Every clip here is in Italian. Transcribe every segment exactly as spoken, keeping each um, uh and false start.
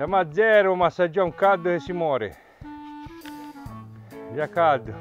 Siamo a zero, ma sta già un caldo che si muore. Già caldo.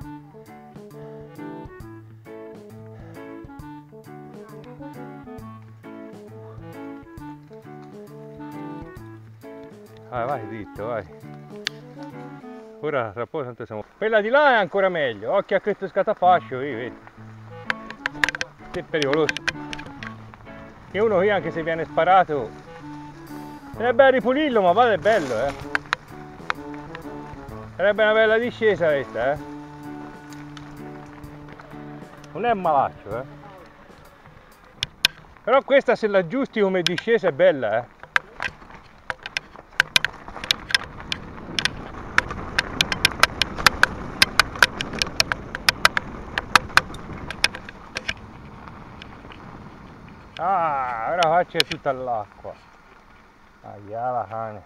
Vai, vai dritto, vai. Ora tra poco tanto siamo. Quella di là è ancora meglio. Occhio a questo scatafascio, vedi. È pericoloso. Che uno qui anche se viene sparato. Sarebbe ripulirlo, ma vale è bello, eh. Sarebbe una bella discesa questa, eh. Non è malaccio, eh. Però questa se la aggiusti come discesa è bella, eh. Ah, ora faccia tutta all'acqua. Ahia la cane.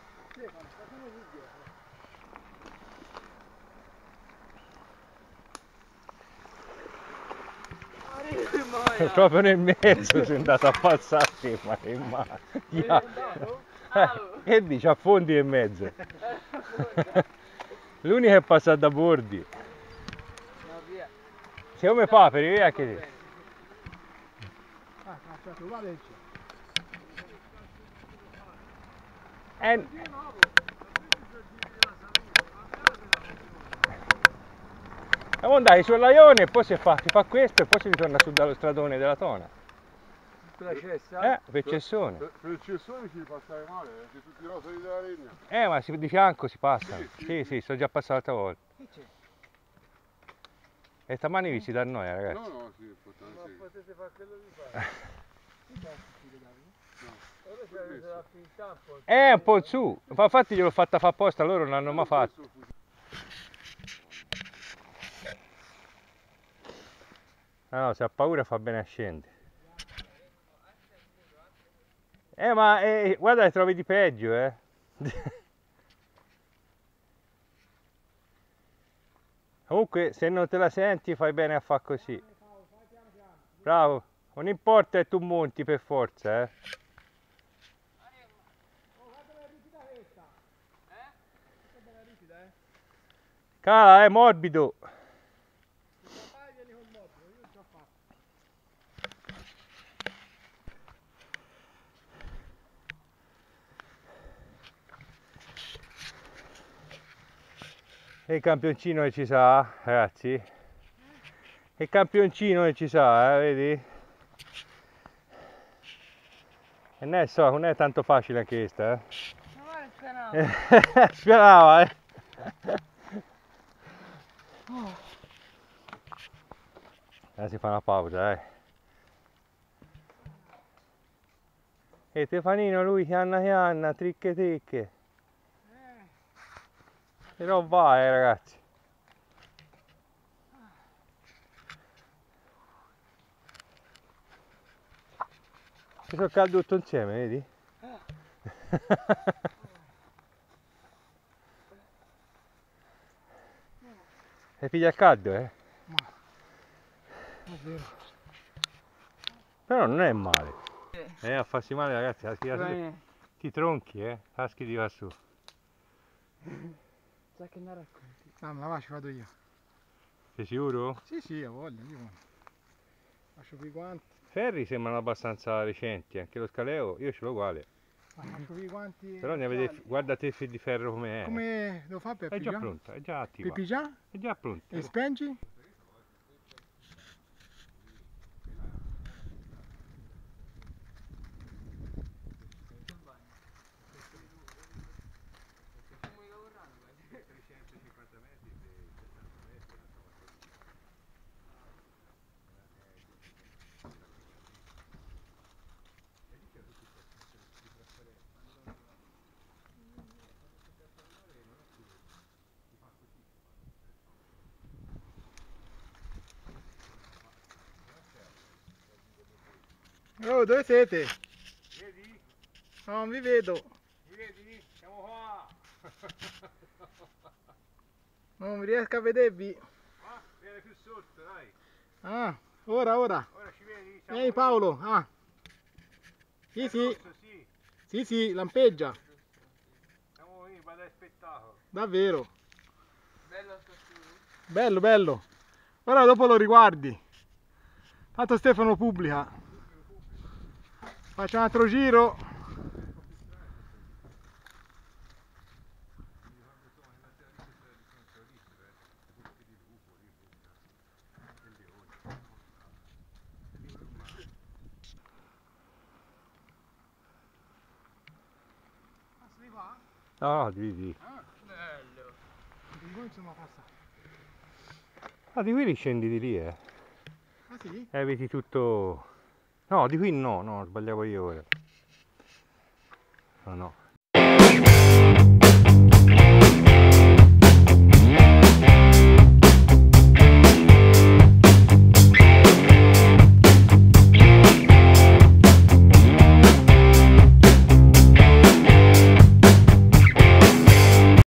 Proprio nel mezzo sei andato a passare, ma che male. Che dici, affondi nel mezzo. L'unica è passata da bordi. Sei come paperi, via che dici. Eh, Andiamo andare sul laione e poi si fa, si fa questo e poi si ritorna su dallo stradone della Tona. Per la cessa? Eh, per Cessone. Per, per il Cessone ci devi passare male, eh? Sei tutti i rosoli della legna. Eh, ma si, di fianco si passano. Sì, Sì, sì, sì, sì, sono già passato l'altra volta. Che c'è? E stamani vi si da noi, ragazzi. No, no, sì, importante. Ma Sì. potete fare quello di fare. Chi fa No. ora c'è la finta un po'. Eh, un po' in su. Infatti gliel'ho fatta fa apposta, loro non l'hanno mai fatto. Ah no, se ha paura fa bene a scendere. Eh, ma eh, guarda che trovi di peggio, eh. Comunque, se non te la senti, fai bene a fare così. Bravo. Non importa che tu monti per forza, eh. Cala, è morbido. E il campioncino che ci sa, ragazzi. E il campioncino che ci sa, eh, vedi? E non è, so, non è tanto facile anche questa, eh. Ma guarda, speravo. Sperava, eh. Adesso si fa una pausa, eh. E Stefanino lui chianna chianna, tricche tricche. Però vai, eh, ragazzi. Ci sono caldo tutto insieme, vedi? E piglia caldo, eh? Ma è vero. Però non è male. Eh, a farsi male, ragazzi, caschi da ti tronchi, eh? Caschi di va su. Sa che ne racconti? No, me la faccio, vado io. Sei sicuro? Sì, sì, ho voglia, io lascio qui i guanti. Ferri sembrano abbastanza recenti, anche lo scaleo, io ce l'ho uguale. Lascio qui i guanti. Però ne avete, guarda te di ferro com'è. Come devo fare per È già pigiare? pronta, è già attiva. Per pigiare? È già pronta. E spengi? Oh, dove siete? Vedi? No, non vi vedo. Mi vedi? Siamo qua! Non riesco a vedervi. Ah, viene più sotto, dai. Ah, ora, ora. Ora ci vedi? Siamo Ehi qui. Paolo, ah. Sì, È sì, rosso, sì. sì, sì, lampeggia. che spettacolo. Davvero. Bello sto studio. Bello, bello. Ora dopo lo riguardi. Tanto Stefano pubblica. Faccio un altro giro. No, no, di di. Bello. Insomma, passa. Ah, di qui li scendi di lì, eh. Ah sì? Eviti tutto... No, di qui no, no, sbagliavo io ora. No, no.